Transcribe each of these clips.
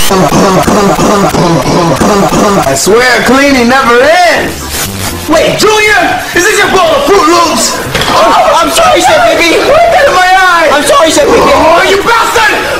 I swear cleaning never ends. Wait, Junior, is this your bowl of Fruit Loops? Oh, I'm sorry, Chef Baby. What got in my eye? I'm sorry, Chef Baby. Oh, you bastard!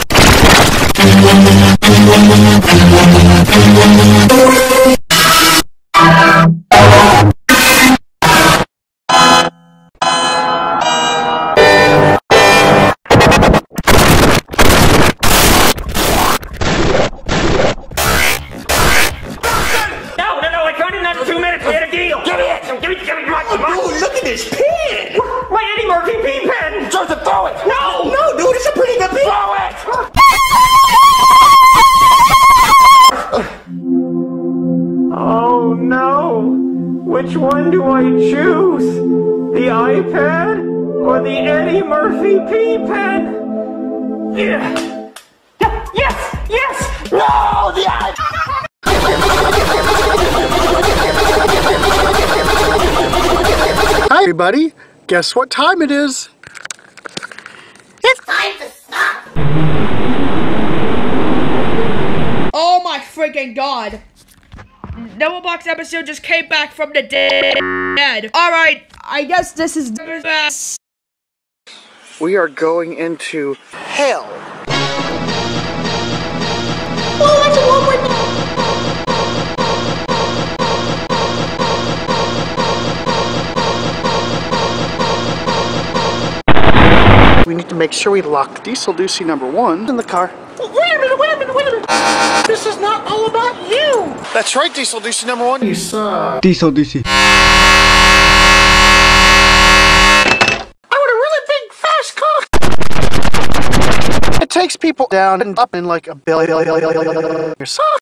Look at this pen! My Eddie Murphy pea pen! Joseph, throw it! No! No, dude, it's a pretty good pen! Throw it! Oh no! Which one do I choose? The iPad or the Eddie Murphy pea pen? Yeah! Yes! Yes! No! The iPad! Hi everybody, guess what time it is? It's time to stop! Oh my freaking god! Double Box episode just came back from the dead. Alright, I guess this is the best. We are going into hell. Oh, that's a long way back! We need to make sure we lock Diesel Deucey #1 in the car. Wait a minute! This is not all about you! That's right, Diesel Deucey #1. You suck. Diesel Deucey. I want a really big, fast car! It takes people down and up in like a billion. You suck.